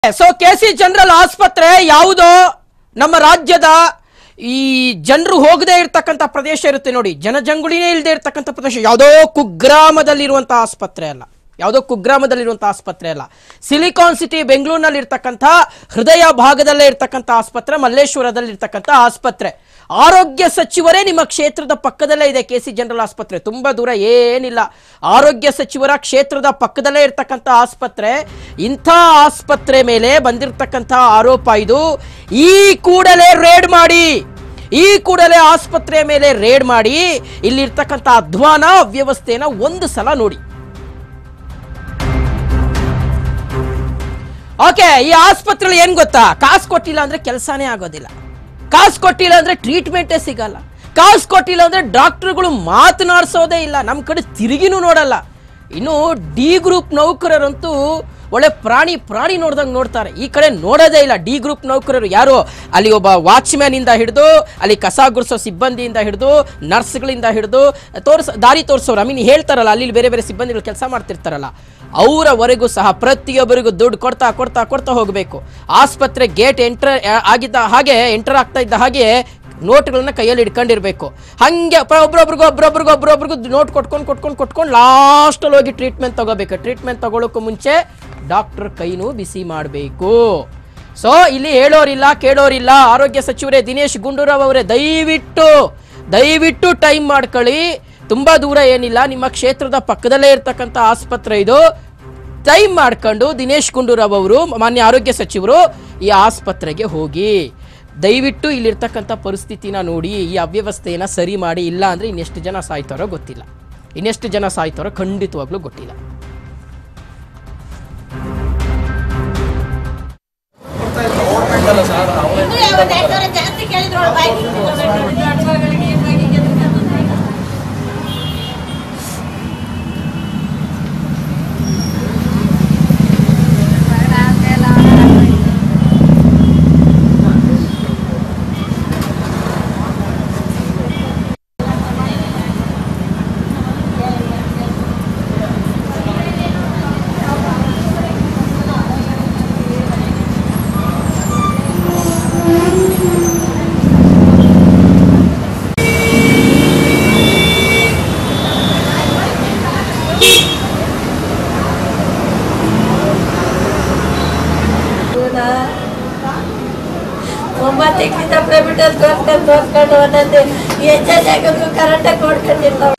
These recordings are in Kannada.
ಸೊ ಕೆಸಿ ಜನರಲ್ ಆಸ್ಪತ್ರೆ ಯಾವುದೋ ನಮ್ಮ ರಾಜ್ಯದ ಈ ಜನರು ಹೋಗದೇ ಇರತಕ್ಕಂತ ಪ್ರದೇಶ ಇರುತ್ತೆ ನೋಡಿ, ಜನಜಂಗುಳಿನೇ ಇಲ್ಲದೆ ಇರತಕ್ಕಂತ ಪ್ರದೇಶ. ಯಾವುದೋ ಕುಗ್ರಾಮದಲ್ಲಿರುವಂತಹ ಆಸ್ಪತ್ರೆ ಅಲ್ಲ, ಯಾವುದೋ ಕುಗ್ರಾಮದಲ್ಲಿರುವಂತಹ ಆಸ್ಪತ್ರೆ ಅಲ್ಲ. ಸಿಲಿಕಾನ್ ಸಿಟಿ ಬೆಂಗಳೂರಿನಲ್ಲಿ ಇರ್ತಕ್ಕಂಥ ಹೃದಯ ಭಾಗದಲ್ಲೇ ಇರ್ತಕ್ಕಂಥ ಆಸ್ಪತ್ರೆ, ಮಲ್ಲೇಶ್ವರದಲ್ಲಿ ಇರ್ತಕ್ಕಂಥ ಆಸ್ಪತ್ರೆ. ಆರೋಗ್ಯ ಸಚಿವರೇ ನಿಮ್ಮ ಕ್ಷೇತ್ರದ ಪಕ್ಕದಲ್ಲೇ ಇದೆ ಕೆಸಿ ಜನರಲ್ ಆಸ್ಪತ್ರೆ, ತುಂಬಾ ದೂರ ಏನಿಲ್ಲ. ಆರೋಗ್ಯ ಸಚಿವರ ಕ್ಷೇತ್ರದ ಪಕ್ಕದಲ್ಲೇ ಇರ್ತಕ್ಕಂಥ ಆಸ್ಪತ್ರೆ. ಇಂಥ ಆಸ್ಪತ್ರೆ ಮೇಲೆ ಬಂದಿರತಕ್ಕಂಥ ಆರೋಪ ಇದು. ಈ ಕೂಡಲೇ ರೇಡ್ ಮಾಡಿ, ಈ ಕೂಡಲೇ ಆಸ್ಪತ್ರೆಯ ಮೇಲೆ ರೇಡ್ ಮಾಡಿ ಇಲ್ಲಿರ್ತಕ್ಕಂಥ ಅಧ್ವಾನ ಅವ್ಯವಸ್ಥೆನ ಒಂದು ಸಲ ನೋಡಿ. ಓಕೆ, ಈ ಆಸ್ಪತ್ರೆಯಲ್ಲಿ ಏನ್ ಗೊತ್ತಾ, ಕಾಸು ಕೊಟ್ಟಿಲ್ಲ ಅಂದ್ರೆ ಕೆಲಸನೇ ಆಗೋದಿಲ್ಲ, ಕಾಸು ಕೊಟ್ಟಿಲ್ಲ ಅಂದ್ರೆ ಟ್ರೀಟ್ಮೆಂಟೇ ಸಿಗಲ್ಲ, ಕಾಸು ಕೊಟ್ಟಿಲ್ಲ ಅಂದ್ರೆ ಡಾಕ್ಟರ್ಗಳು ಮಾತನಾಡಿಸೋದೇ ಇಲ್ಲ, ನಮ್ಮ ಕಡೆ ತಿರುಗಿನೂ ನೋಡಲ್ಲ. ಇನ್ನು ಡಿ ಗ್ರೂಪ್ ನೌಕರರಂತೂ ಒಳ್ಳೆ ಪ್ರಾಣಿ ನೋಡ್ದಂಗೆ ನೋಡ್ತಾರೆ, ಈ ಕಡೆ ನೋಡೋದೇ ಇಲ್ಲ. ಡಿ ಗ್ರೂಪ್ ನೌಕರರು ಯಾರು, ಅಲ್ಲಿ ಒಬ್ಬ ವಾಚ್ಮ್ಯಾನ್ ಇಂದ ಹಿಡಿದು, ಅಲ್ಲಿ ಕಸ ಗುಡಿಸೋ ಸಿಬ್ಬಂದಿಯಿಂದ ಹಿಡಿದು, ನರ್ಸ್ಗಳಿಂದ ಹಿಡಿದು ದಾರಿ ತೋರಿಸೋರು, ಹೇಳ್ತಾರಲ್ಲ, ಅಲ್ಲಿ ಬೇರೆ ಬೇರೆ ಸಿಬ್ಬಂದಿಗಳು ಕೆಲಸ ಮಾಡ್ತಿರ್ತಾರಲ್ಲ, ಅವರವರೆಗೂ ಸಹ ಪ್ರತಿಯೊಬ್ಬರಿಗೂ ದುಡ್ಡು ಕೊಡ್ತಾ ಕೊಡ್ತಾ ಕೊಡ್ತಾ ಹೋಗಬೇಕು. ಆಸ್ಪತ್ರೆ ಗೇಟ್ ಎಂಟರ್ ಆಗಿದ್ದ ಹಾಗೆ, ಎಂಟರ್ ಆಗ್ತಾ ಇದ್ದ ಹಾಗೆ ನೋಟ್ಗಳನ್ನ ಕೈಯಲ್ಲಿ ಇಟ್ಕೊಂಡಿರ್ಬೇಕು. ಹಂಗೆ ಒಬ್ರೊಬ್ರಿಗೂ ನೋಟ್ ಕೊಟ್ಕೊಂಡು ಲಾಸ್ಟಲ್ಲಿ ಹೋಗಿ ಟ್ರೀಟ್ಮೆಂಟ್ ತಗೋಬೇಕು. ಟ್ರೀಟ್ಮೆಂಟ್ ತಗೊಳ್ಳೋಕ್ಕೂ ಮುಂಚೆ ಡಾಕ್ಟರ್ ಕೈನೂ ಬಿಸಿ ಮಾಡಬೇಕು. ಸೊ ಇಲ್ಲಿ ಹೇಳೋರಿಲ್ಲ ಕೇಳೋರಿಲ್ಲ. ಆರೋಗ್ಯ ಸಚಿವರೇ ದಿನೇಶ್ ಗುಂಡೂರಾವ್ ಅವರೇ, ದಯವಿಟ್ಟು ಟೈಮ್ ಮಾಡ್ಕೊಳ್ಳಿ. ತುಂಬಾ ದೂರ ಏನಿಲ್ಲ, ನಿಮ್ಮ ಕ್ಷೇತ್ರದ ಪಕ್ಕದಲ್ಲೇ ಇರ್ತಕ್ಕಂಥ ಆಸ್ಪತ್ರೆ ಇದು. ಟೈಮ್ ಮಾಡ್ಕೊಂಡು ದಿನೇಶ್ ಗುಂಡೂರಾವ್ ಅವರು, ಮಾನ್ಯ ಆರೋಗ್ಯ ಸಚಿವರು, ಈ ಆಸ್ಪತ್ರೆಗೆ ಹೋಗಿ ದಯವಿಟ್ಟು ಇಲ್ಲಿರ್ತಕ್ಕಂಥ ಪರಿಸ್ಥಿತಿನ ನೋಡಿ, ಈ ಅವ್ಯವಸ್ಥೆಯನ್ನು ಸರಿ ಮಾಡಿ. ಇಲ್ಲ ಅಂದ್ರೆ ಇನ್ನೆಷ್ಟು ಜನ ಸಾಯ್ತಾರೋ ಗೊತ್ತಿಲ್ಲ, ಇನ್ನೆಷ್ಟು ಜನ ಸಾಯ್ತಾರೋ ಖಂಡಿತವಾಗ್ಲೂ ಗೊತ್ತಿಲ್ಲ. ಪ್ರೈವೇಟಲ್ಲಿ ತೋರ್ಸ್ಕೊಂಡು ಒಂದೊಂದು ಹೆಚ್ಚಾಗಿ ಆಗೋದು ಕರೆಕ್ಟಾಗಿ ಕೊಡ್ಕೊಂಡಿರ್ತಾವೆ.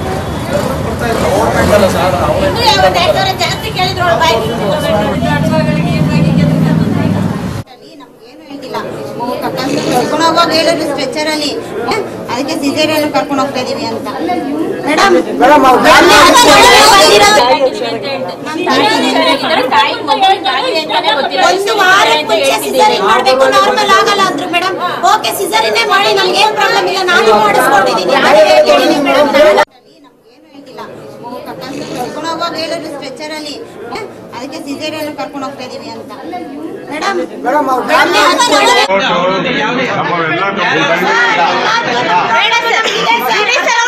ಜಾಸ್ತಿ ಕೇಳಿದ್ರು ಕರ್ಕೊಂಡು ಹೋಗುವಾಗ ಹೇಳಿದ್ರು ಸ್ಟ್ರೆಚರ್ ಅಲ್ಲಿ, ಅದಕ್ಕೆ ಸಿಸೇರಿಯನ್ ಕರ್ಕೊಂಡು ಹೋಗ್ತಾ ಇದೀವಿ ಅಂತ. ಮೇಡಮ್ ಒಂದು ವಾರಕ್ಕೆ ಮುಂಚೆ ಸಿಸೇರಿಯನ್ ಮಾಡಬೇಕು, ನಾರ್ಮಲ್ ಆಗಲ್ಲ ಅಂದ್ರು ಮೇಡಮ್. ಓಕೆ, ಸಿಸೇರಿಯನ್ ಮಾಡಿ, ನಮ್ಗೆ ಏನ್ ಪ್ರಾಬ್ಲಮ್ ಇಲ್ಲ, ನಾನು ಮಾಡಿಸ್ಕೊಡ್ತಿದ್ದೀನಿ. ಕರ್ಕೊಂಡು ಹೋಗುವಾಗ ಹೇಳಿದ್ರು ಸ್ಟ್ರೆಚರ್ ಅಲ್ಲಿ, ಅದಕ್ಕೆ ಸಿಸೇರಿಯನ್ ಕರ್ಕೊಂಡು ಹೋಗ್ತಾ ಇದೀವಿ ಅಂತ. ಮೇಡಮ್